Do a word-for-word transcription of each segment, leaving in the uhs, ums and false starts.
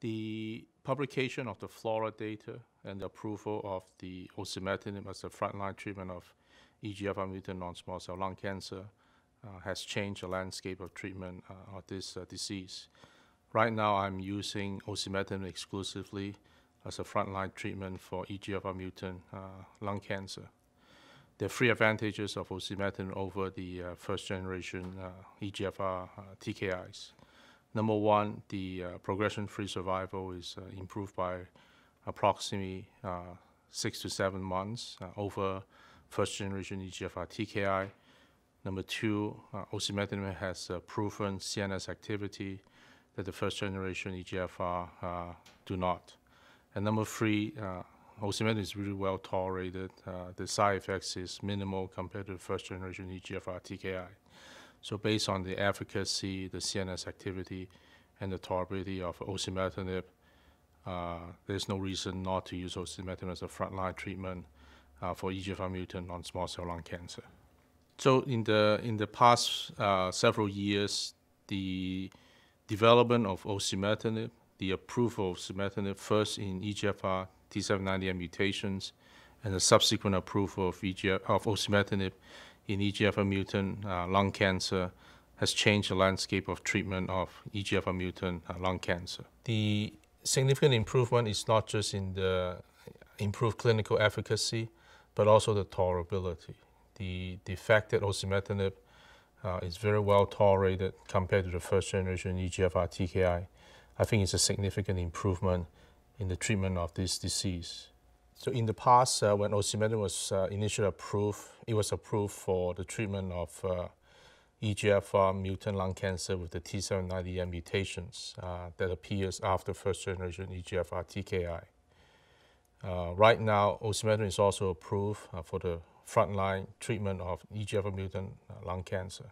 The publication of the FLAURA data and the approval of the osimertinib as a frontline treatment of E G F R mutant non-small cell lung cancer uh, has changed the landscape of treatment uh, of this uh, disease. Right now, I'm using osimertinib exclusively as a frontline treatment for E G F R mutant uh, lung cancer. There are three advantages of osimertinib over the uh, first generation uh, E G F R uh, T K Is. Number one, the uh, progression-free survival is uh, improved by approximately uh, six to seven months uh, over first-generation E G F R T K I. Number two, uh, osimertinib has uh, proven C N S activity that the first-generation E G F R uh, do not. And number three, uh, osimertinib is really well tolerated. Uh, the side effects is minimal compared to the first-generation E G F R T K I. So based on the efficacy, the C N S activity, and the tolerability of osimertinib, uh, there's no reason not to use osimertinib as a frontline treatment uh, for E G F R mutant non-small cell lung cancer. So in the in the past uh, several years, the development of osimertinib, the approval of osimertinib first in E G F R T seven ninety M mutations, and the subsequent approval of, E G F, of osimertinib in E G F R mutant uh, lung cancer has changed the landscape of treatment of E G F R mutant uh, lung cancer. The significant improvement is not just in the improved clinical efficacy, but also the tolerability. The, the fact that osimertinib uh, is very well tolerated compared to the first generation E G F R T K I, I think is a significant improvement in the treatment of this disease. So in the past, uh, when osimertinib was uh, initially approved, it was approved for the treatment of uh, E G F R mutant lung cancer with the T seven ninety M mutations uh, that appears after first generation E G F R T K I. Uh, right now, osimertinib is also approved uh, for the frontline treatment of E G F R mutant uh, lung cancer.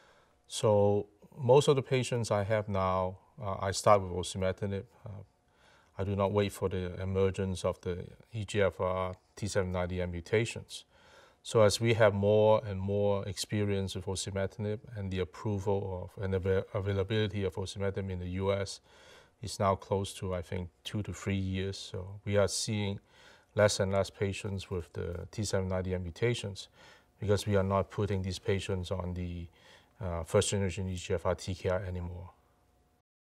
So most of the patients I have now, uh, I start with osimertinib. Uh, I do not wait for the emergence of the E G F R T seven ninety M mutations. So as we have more and more experience with osimertinib and the approval of and the availability of osimertinib in the U S is now close to, I think, two to three years. So we are seeing less and less patients with the T seven ninety M mutations because we are not putting these patients on the uh, first generation E G F R T K I anymore.